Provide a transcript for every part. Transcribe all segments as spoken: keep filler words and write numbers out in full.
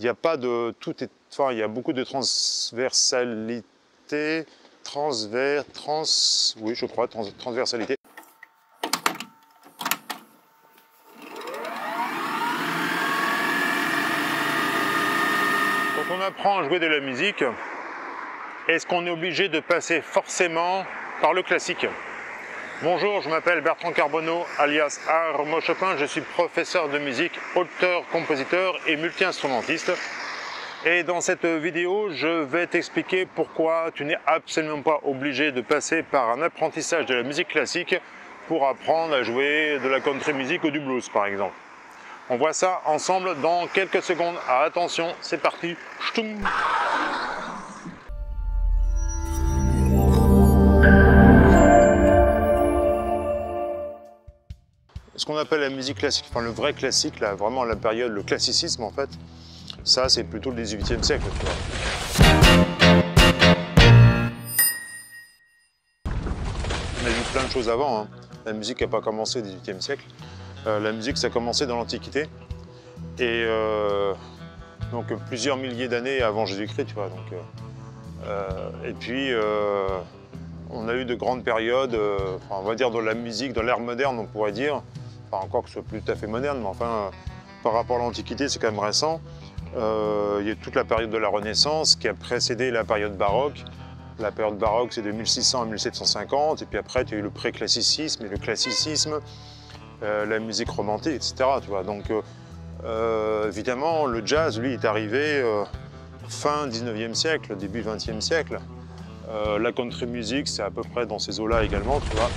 il n'y a pas de... Tout est, enfin, il y a beaucoup de transversalité, transvers, trans... Oui, je crois, trans, transversalité. Quand on apprend à jouer de la musique, est-ce qu'on est obligé de passer forcément par le classique? Bonjour, je m'appelle Bertrand Carbonneau, alias Armo Chopin, je suis professeur de musique, auteur, compositeur et multi-instrumentiste. Et dans cette vidéo, je vais t'expliquer pourquoi tu n'es absolument pas obligé de passer par un apprentissage de la musique classique pour apprendre à jouer de la country music ou du blues par exemple. On voit ça ensemble dans quelques secondes. Ah, attention, c'est parti. Ch'toum. Ce qu'on appelle la musique classique, enfin le vrai classique, là, vraiment la période, le classicisme en fait, ça c'est plutôt le dix-huitième siècle, tu vois. On a vu plein de choses avant, hein. La musique n'a pas commencé au dix-huitième siècle, euh, la musique ça a commencé dans l'Antiquité, et euh, donc plusieurs milliers d'années avant Jésus-Christ, tu vois. Donc, euh, euh, et puis euh, on a eu de grandes périodes, euh, enfin, on va dire dans la musique, dans l'ère moderne on pourrait dire, enfin, encore que ce soit plus tout à fait moderne, mais enfin, euh, par rapport à l'Antiquité, c'est quand même récent. Euh, il y a toute la période de la Renaissance qui a précédé la période baroque. La période baroque, c'est de mille six cents à mille sept cent cinquante, et puis après, tu as eu le pré-classicisme et le classicisme, euh, la musique romantique, et cetera. Tu vois. Donc, euh, euh, évidemment, le jazz, lui, est arrivé euh, fin dix-neuvième siècle, début vingtième siècle. Euh, la country music, c'est à peu près dans ces eaux-là également, tu vois.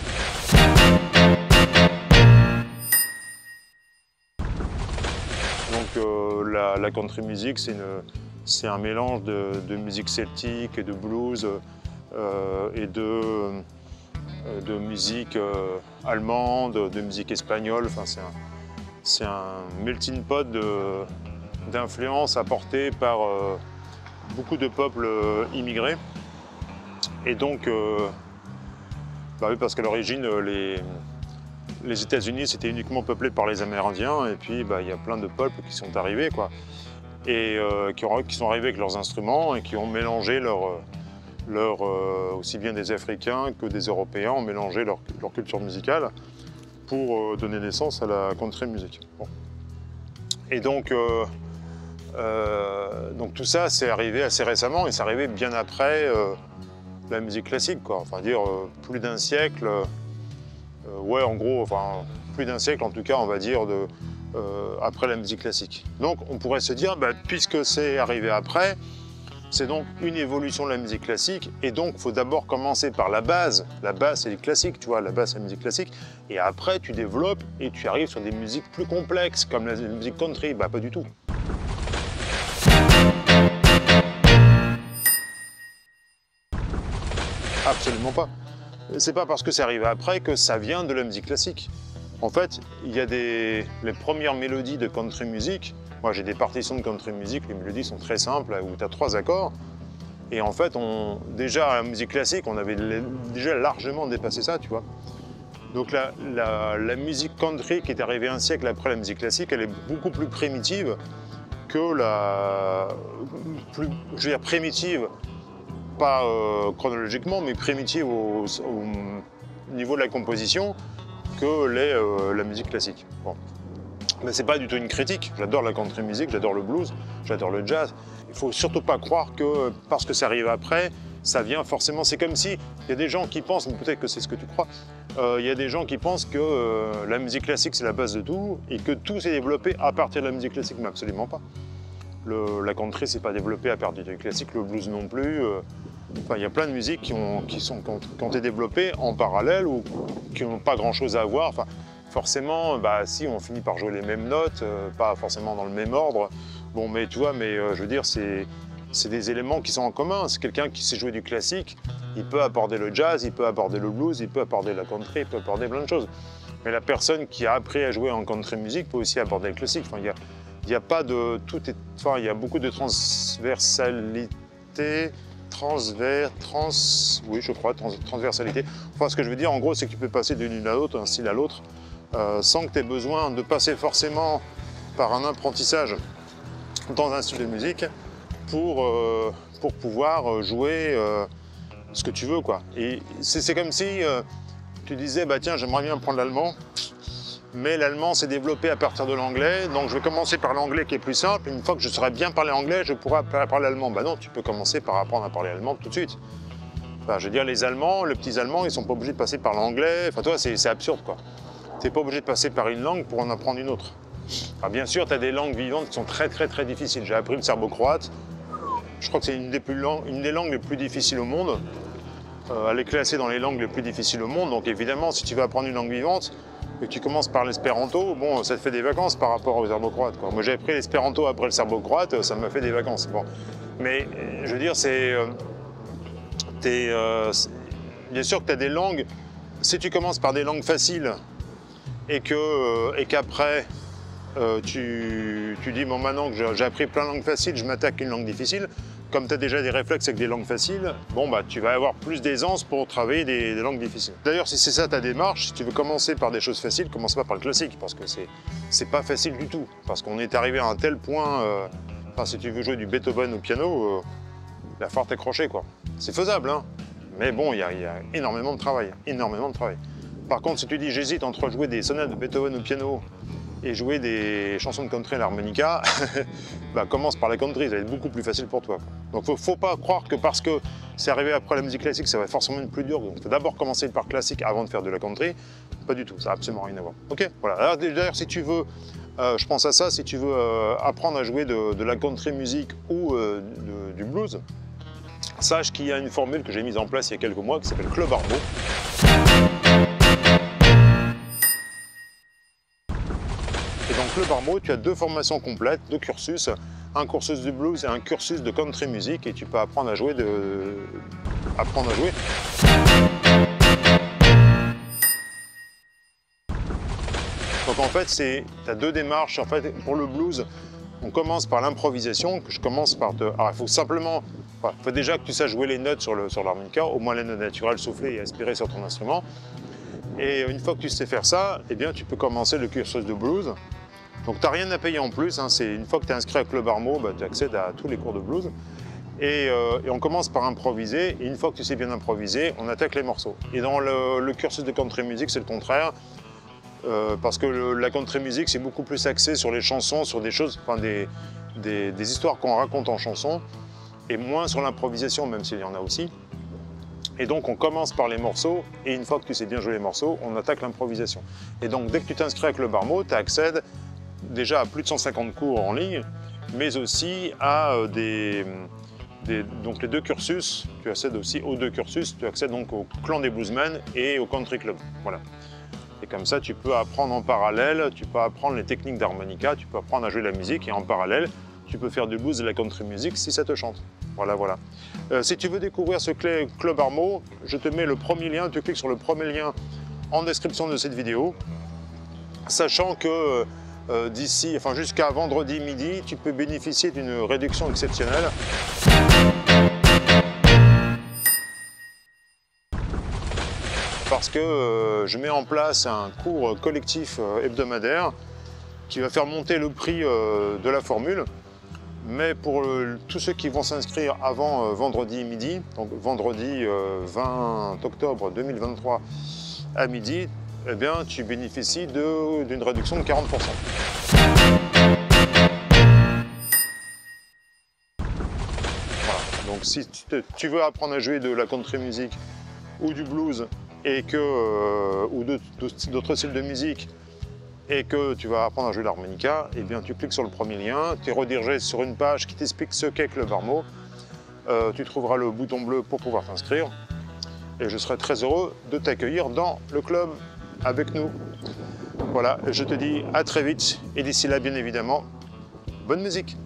Donc euh, la, la country music, c'est un mélange de, de musique celtique et de blues euh, et de, euh, de musique euh, allemande, de musique espagnole. Enfin, c'est un, un melting pot d'influences apportées par euh, beaucoup de peuples immigrés. Et donc, euh, bah oui, parce qu'à l'origine, les... Les États-Unis, c'était uniquement peuplé par les Amérindiens, et puis bah, il y a plein de peuples qui sont arrivés, quoi, et euh, qui, ont, qui sont arrivés avec leurs instruments et qui ont mélangé leur, leur, euh, aussi bien des Africains que des Européens, ont mélangé leur, leur culture musicale pour euh, donner naissance à la country music. Bon. Et donc, euh, euh, donc tout ça, c'est arrivé assez récemment, et c'est arrivé bien après euh, la musique classique, quoi. Enfin dire euh, plus d'un siècle. Euh, ouais, en gros, enfin, plus d'un siècle en tout cas, on va dire, de, euh, après la musique classique. Donc on pourrait se dire, bah, puisque c'est arrivé après, c'est donc une évolution de la musique classique, et donc il faut d'abord commencer par la base. La base, c'est les classiques, tu vois, la base, c'est la musique classique, et après tu développes et tu arrives sur des musiques plus complexes, comme la, la musique country. Bah, pas du tout. Absolument pas. C'est pas parce que c'est arrivé après que ça vient de la musique classique. En fait, il y a des... les premières mélodies de country music. Moi, j'ai des partitions de country music, les mélodies sont très simples, où tu as trois accords. Et en fait, on... déjà, à la musique classique, on avait déjà largement dépassé ça, tu vois. Donc la, la, la musique country qui est arrivée un siècle après la musique classique, elle est beaucoup plus primitive que la... Plus, je veux dire, primitive. Pas euh, chronologiquement, mais primitive au, au niveau de la composition que l'est euh, la musique classique. Bon. Mais c'est pas du tout une critique. J'adore la country music, j'adore le blues, j'adore le jazz. Il faut surtout pas croire que parce que ça arrive après, ça vient forcément. C'est comme si il y a des gens qui pensent, mais peut-être que c'est ce que tu crois, euh, il y a des gens qui pensent que euh, la musique classique c'est la base de tout et que tout s'est développé à partir de la musique classique, mais absolument pas. Le, la country s'est pas développée à partir du classique, le blues non plus. Euh, Enfin, il y a plein de musiques qui ont, qui sont, qui ont, qui ont été développées en parallèle ou qui n'ont pas grand-chose à voir. Enfin, forcément, bah, si, on finit par jouer les mêmes notes, euh, pas forcément dans le même ordre. Bon, mais tu vois, mais euh, je veux dire, c'est des éléments qui sont en commun. C'est quelqu'un qui sait jouer du classique, il peut aborder le jazz, il peut aborder le blues, il peut aborder la country, il peut aborder plein de choses. Mais la personne qui a appris à jouer en country music peut aussi aborder le classique. Enfin, il y a, il y a pas de... Tout est, enfin, il y a beaucoup de transversalité. Transvers, trans, oui je crois, trans, transversalité. Enfin ce que je veux dire en gros c'est que tu peux passer d'une une à l'autre, d'un style à l'autre, euh, sans que tu aies besoin de passer forcément par un apprentissage dans un style de musique pour, euh, pour pouvoir jouer euh, ce que tu veux, quoi. Et c'est comme si euh, tu disais, bah tiens, j'aimerais bien apprendre l'allemand, mais l'allemand s'est développé à partir de l'anglais, donc je vais commencer par l'anglais qui est plus simple, et une fois que je saurai bien parler anglais, je pourrai parler allemand. Bah non, tu peux commencer par apprendre à parler allemand tout de suite. Enfin, je veux dire, les Allemands, les petits Allemands, ils sont pas obligés de passer par l'anglais, enfin toi, c'est absurde, quoi. Tu n'es pas obligé de passer par une langue pour en apprendre une autre. Alors, bien sûr, tu as des langues vivantes qui sont très très très difficiles. J'ai appris le serbo-croate, je crois que c'est une, une des langues les plus difficiles au monde. Euh, elle est classée dans les langues les plus difficiles au monde, donc évidemment, si tu veux apprendre une langue vivante, et que tu commences par l'espéranto, bon, ça te fait des vacances par rapport au serbo-croate. Moi, j'ai appris l'espéranto après le serbo-croate, ça m'a fait des vacances. Bon. Mais, je veux dire, c'est... Euh, euh, bien sûr que tu as des langues, si tu commences par des langues faciles, et que euh, et qu'après, euh, tu, tu dis, bon, maintenant que j'ai appris plein de langues faciles, je m'attaque à une langue difficile, comme tu as déjà des réflexes avec des langues faciles, bon, bah, tu vas avoir plus d'aisance pour travailler des, des langues difficiles. D'ailleurs, si c'est ça ta démarche, si tu veux commencer par des choses faciles, commence pas par le classique, parce que c'est pas facile du tout. Parce qu'on est arrivé à un tel point, euh, enfin, si tu veux jouer du Beethoven au piano, euh, il va falloir t'accrocher, quoi. C'est faisable, hein, mais bon, il y, y a énormément de travail, énormément de travail. Par contre, si tu dis, j'hésite entre jouer des sonates de Beethoven au piano et jouer des chansons de country à l'harmonica, bah, commence par la country, ça va être beaucoup plus facile pour toi. Donc il ne faut pas croire que parce que c'est arrivé après la musique classique, ça va forcément être plus dur. Donc il faut d'abord commencer par classique avant de faire de la country. Pas du tout, ça n'a absolument rien à voir. Ok, voilà. D'ailleurs, si tu veux, euh, je pense à ça, si tu veux euh, apprendre à jouer de, de la country music ou euh, de, du blues, sache qu'il y a une formule que j'ai mise en place il y a quelques mois qui s'appelle Club Armo. Club Armo, tu as deux formations complètes, deux cursus, un cursus de blues et un cursus de country music, et tu peux apprendre à jouer de... apprendre à jouer. Donc en fait, tu as deux démarches. En fait, pour le blues, on commence par l'improvisation, que je commence par te... Alors il faut simplement, il faut déjà que tu saches jouer les notes sur l'harmonica, sur au moins les notes naturelles soufflées et aspirées sur ton instrument. Et une fois que tu sais faire ça, eh bien tu peux commencer le cursus de blues. Donc tu n'as rien à payer en plus, hein. C'est une fois que tu es inscrit à Club Armo, bah, tu accèdes à tous les cours de blues. Et, euh, et on commence par improviser, et une fois que tu sais bien improviser, on attaque les morceaux. Et dans le, le cursus de country music, c'est le contraire, euh, parce que le, la country music, c'est beaucoup plus axé sur les chansons, sur des choses, enfin des, des, des histoires qu'on raconte en chanson, et moins sur l'improvisation, même s'il y en a aussi. Et donc on commence par les morceaux, et une fois que tu sais bien jouer les morceaux, on attaque l'improvisation. Et donc dès que tu t'inscris à Club Armo, tu accèdes déjà à plus de cent cinquante cours en ligne, mais aussi à euh, des, des... Donc les deux cursus, tu accèdes aussi aux deux cursus, tu accèdes donc au clan des bluesmen et au country club. Voilà. Et comme ça, tu peux apprendre en parallèle, tu peux apprendre les techniques d'harmonica, tu peux apprendre à jouer la musique, et en parallèle, tu peux faire du blues et de la country music si ça te chante. Voilà, voilà. Euh, si tu veux découvrir ce Club Armo, je te mets le premier lien, tu cliques sur le premier lien en description de cette vidéo, sachant que Euh, d'ici, enfin jusqu'à vendredi midi, tu peux bénéficier d'une réduction exceptionnelle. Parce que euh, je mets en place un cours collectif euh, hebdomadaire qui va faire monter le prix euh, de la formule. Mais pour euh, tous ceux qui vont s'inscrire avant euh, vendredi midi, donc vendredi euh, vingt octobre deux mille vingt-trois à midi, eh bien, tu bénéficies d'une réduction de quarante pour cent. Voilà. Donc si tu, te, tu veux apprendre à jouer de la country music ou du blues et que, euh, ou d'autres styles de musique, et que tu vas apprendre à jouer l'harmonica, eh bien tu cliques sur le premier lien, tu es redirigé sur une page qui t'explique ce qu'est Club Armo. Euh, tu trouveras le bouton bleu pour pouvoir t'inscrire. Et je serai très heureux de t'accueillir dans le club avec nous. Voilà, je te dis à très vite, et d'ici là, bien évidemment, bonne musique!